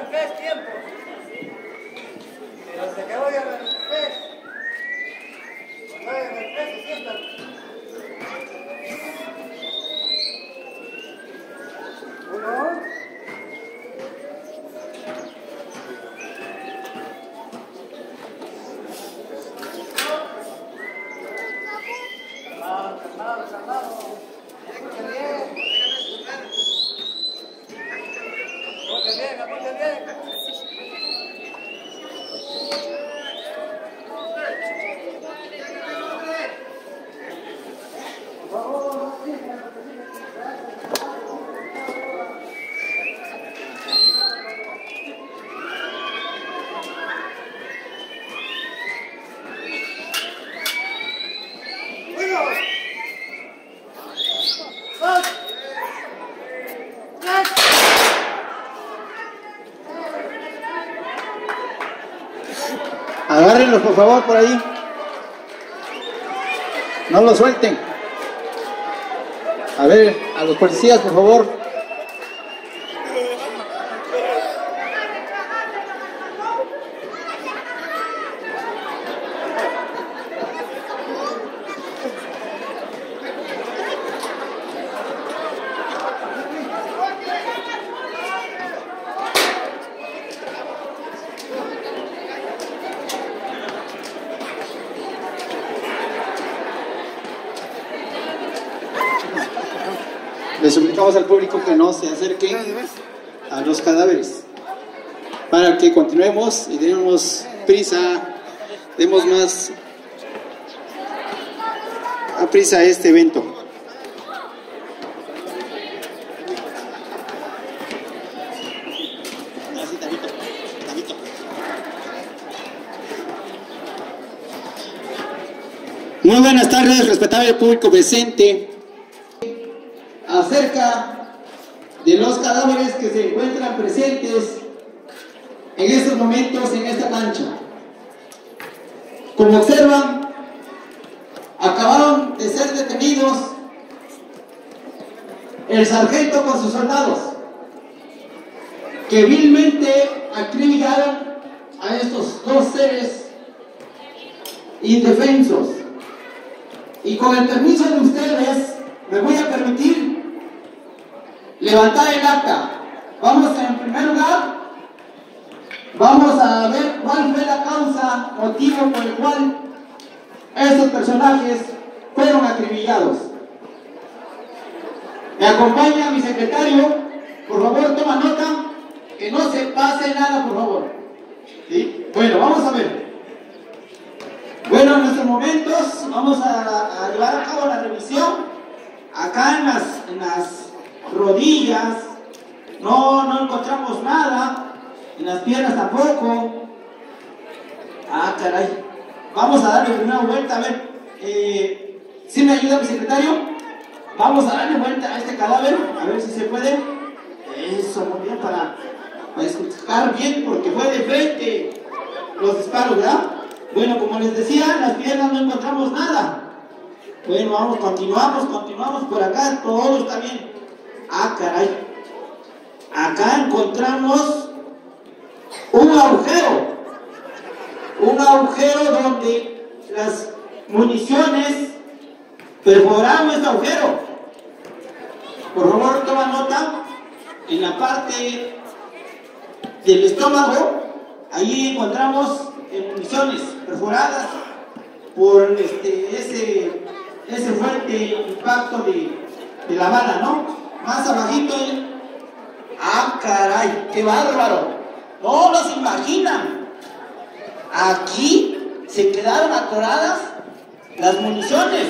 pez, tiempo. Pero hasta que oigan el pez. Cuando oigan el pez, se sientan. Uno. Calmado, calmado. Escuchen bien. Apunten bien, apunten bien. Por favor, agárrenlos por favor por ahí, no lo suelten. A ver, a los policías por favor. Le suplicamos al público que no se acerque a los cadáveres para que continuemos y demos prisa, demos más a prisa a este evento. Muy buenas tardes, respetable público presente. Acerca de los cadáveres que se encuentran presentes en estos momentos en esta cancha. Como observan, acabaron de ser detenidos el sargento con sus soldados, que vilmente acribillaron a estos dos seres indefensos. Y con el permiso de ustedes, me voy a permitir levantar el acta. Vamos en primer lugar, vamos a ver cuál fue la causa, motivo por el cual estos personajes fueron acribillados. Me acompaña mi secretario, por favor toma nota, que no se pase nada por favor. ¿Sí? Bueno, vamos a ver. Bueno, en estos momentos vamos a llevar a cabo la revisión. Acá en las rodillas no encontramos nada, en las piernas tampoco. Ah, caray. Vamos a darle una vuelta, a ver. ¿Sí me ayuda mi secretario? Vamos a darle vuelta a este cadáver, a ver si se puede. Eso, muy bien, para escuchar bien, porque fue de frente los disparos, ¿verdad? Bueno, como les decía, en las piernas no encontramos nada. Bueno, vamos, continuamos por acá, todo está bien. Ah, caray. Acá encontramos un agujero donde las municiones perforaron este agujero. Por favor, toma nota, en la parte del estómago, ahí encontramos municiones perforadas por ese fuerte impacto de la bala, ¿no? Más abajito, ¡ah, caray! ¡Qué bárbaro! No se imaginan. Aquí se quedaron atoradas las municiones.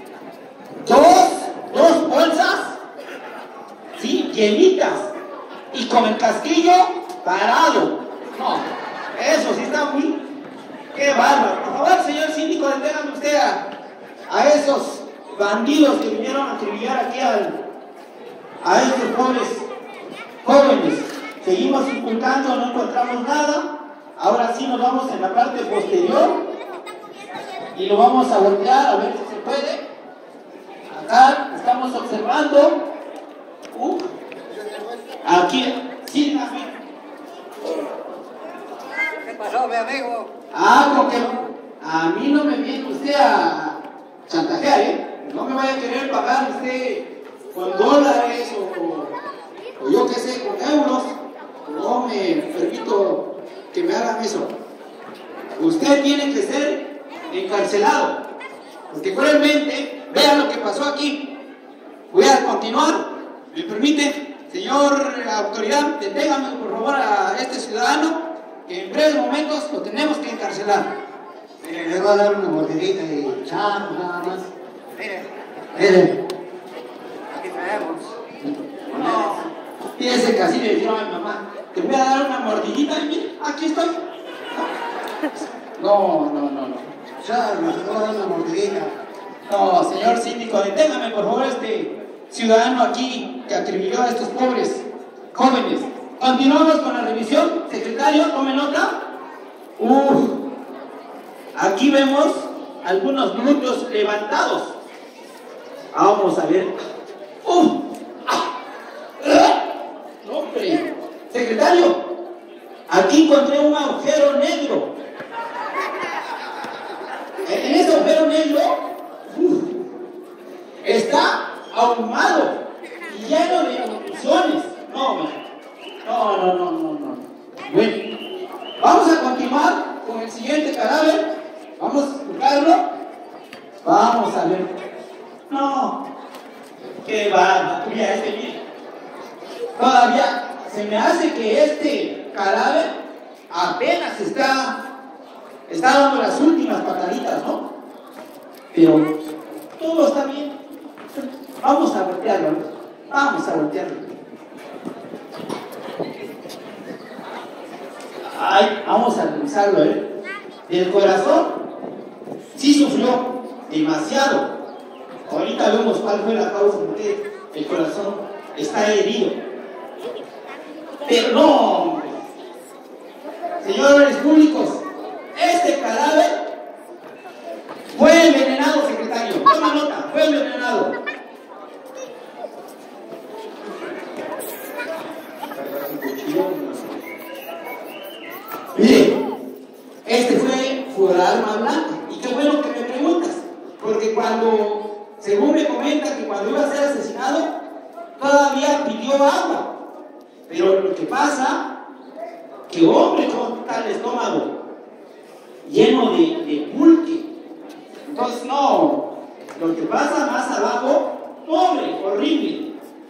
Dos bolsas, sí, llenitas, y con el casquillo parado. No, eso sí está muy... ¡Qué bárbaro! Por favor, señor síndico, deténgame usted a esos bandidos que vinieron a acribillar aquí a estos pobres jóvenes. Seguimos inculcando, no encontramos nada. Ahora sí nos vamos en la parte posterior y lo vamos a voltear a ver si se puede. Acá estamos observando aquí, sí, aquí. Con que a mí no me viene usted a chantajear, ¿eh? No me vaya a querer pagar usted con dólares o yo qué sé, con euros. No me permito que me hagan eso. Usted tiene que ser encarcelado. Porque cruelmente, vean lo que pasó aquí. Voy a continuar. ¿Me permite? Señor autoridad, deténgame por favor a este ciudadano que en breves momentos lo tenemos que encarcelar. Le voy a dar una mordidita y chao, nada más. Miren, Aquí traemos. no, fíjese que así le dijeron a mi mamá, te voy a dar una mordidita y mire, aquí estoy. No. Chao, le voy a dar una mordidita. No, señor síndico, deténgame por favor este ciudadano aquí que acribilló a estos pobres jóvenes. Continuamos con la revisión. Secretario, tome nota. Aquí vemos algunos glúteos levantados. Vamos a ver. No, hombre. Secretario, aquí encontré un agujero negro. En ese agujero negro está ahumado y lleno de municiones. No. Bueno, vamos a continuar con el siguiente cadáver. Vamos a buscarlo. Vamos a ver. No, qué bárbaro. Mira, mira. Todavía se me hace que este cadáver apenas está dando las últimas pataditas, ¿no? Pero todo está bien. Vamos a voltearlo. Vamos a revisarlo, ¿eh? El corazón sí sufrió demasiado. Ahorita vemos cuál fue la causa por qué el corazón está herido. Pero no, señores públicos, este cadáver fue envenenado, secretario. Toma nota, fue envenenado. Mire, este fue por arma blanca. Y qué bueno que me preguntas, porque según me comenta que cuando iba a ser asesinado, todavía pidió agua. Pero lo que pasa, que hombre con tal estómago lleno de pulque. Entonces no, lo que pasa más abajo, hombre, horrible.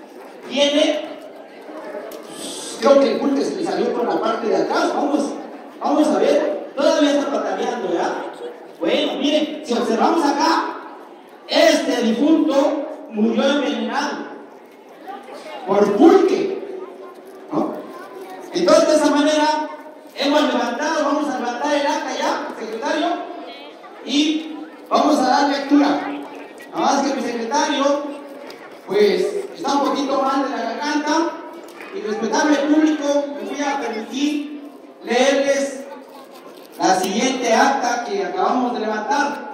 Creo que el pulque se le salió por la parte de atrás. Vamos a ver, todavía está pataleando, ¿ya? Bueno, miren, si observamos acá, este difunto murió envenenado por pulque, ¿no? Entonces, de esa manera, vamos a levantar el acta ya, secretario, y vamos a dar lectura. Nada más que mi secretario, pues, está un poquito mal de la garganta, y respetable público, me voy a permitir leerles la siguiente acta que acabamos de levantar.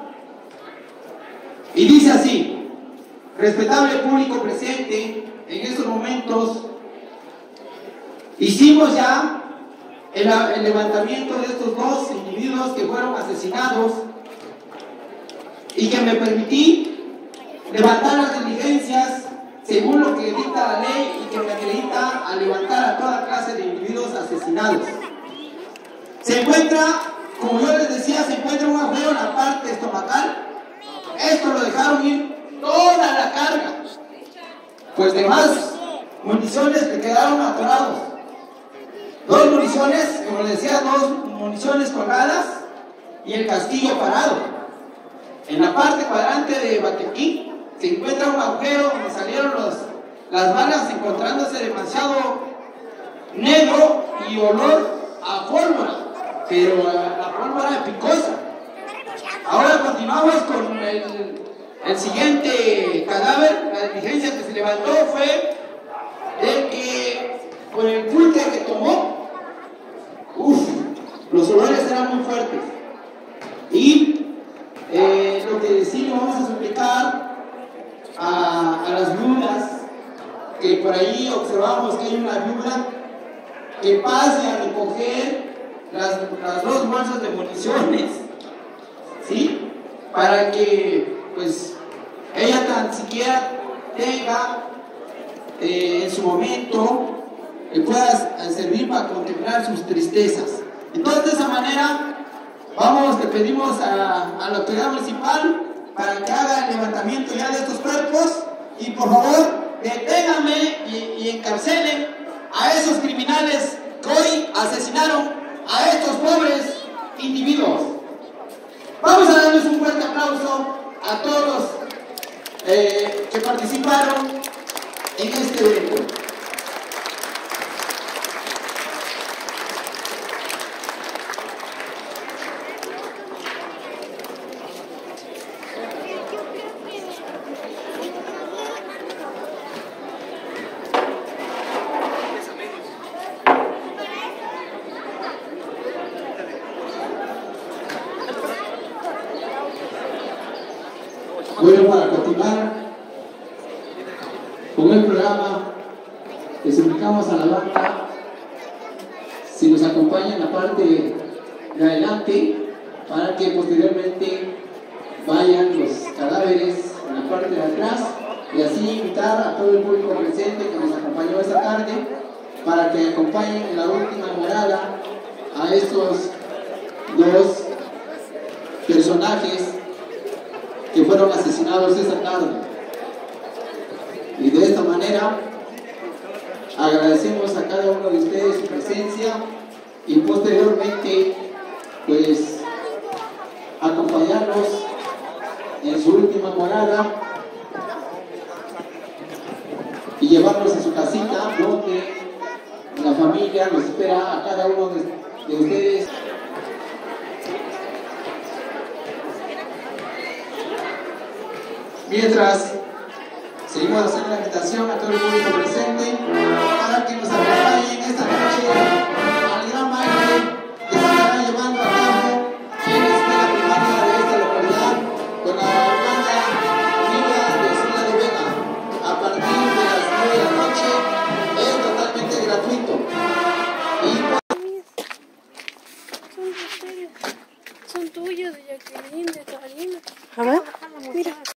Y dice así: respetable público presente, en estos momentos hicimos ya el levantamiento de estos dos individuos que fueron asesinados y que me permití levantar las diligencias según lo que dicta la ley y que me acredita a levantar a toda clase de individuos asesinados. Se encuentra, como yo les decía, se encuentra un agujero en la parte estomacal. Esto lo dejaron ir toda la carga, pues demás municiones le quedaron atorados. Dos municiones, como les decía, dos municiones colgadas y el casquillo parado. En la parte cuadrante de Batequín se encuentra un agujero donde salieron las balas, encontrándose demasiado negro y olor a pólvora, pero la pólvora picosa. Ahora continuamos con el siguiente cadáver. La diligencia que se levantó fue de que con el pulque que tomó, los olores eran muy fuertes. Y lo que sí le vamos a suplicar a las viudas, que por ahí observamos que hay una viuda, que pase a recoger las 2 bolsas de municiones, ¿sí? Para que pues ella tan siquiera tenga en su momento pueda servir para contemplar sus tristezas. Entonces, de esa manera, le pedimos a la autoridad municipal para que haga el levantamiento ya de estos cuerpos y por favor deténganme y encarcelen a esos criminales que hoy asesinaron a estos pobres individuos. Vamos a darles un fuerte aplauso a todos que participaron en este evento. Bueno, para continuar con el programa, les invitamos a la banda, si nos acompaña en la parte de adelante, para que posteriormente vayan los cadáveres en la parte de atrás, y así invitar a todo el público presente que nos acompañó esta tarde, para que acompañen en la última morada a estos 2 personajes que fueron asesinados esa tarde. Y de esta manera agradecemos a cada uno de ustedes su presencia y posteriormente pues acompañarlos en su última morada y llevarlos a su casita donde la familia los espera a cada uno de ustedes. Mientras, seguimos haciendo la invitación a todo el público presente para que nos acompañen esta noche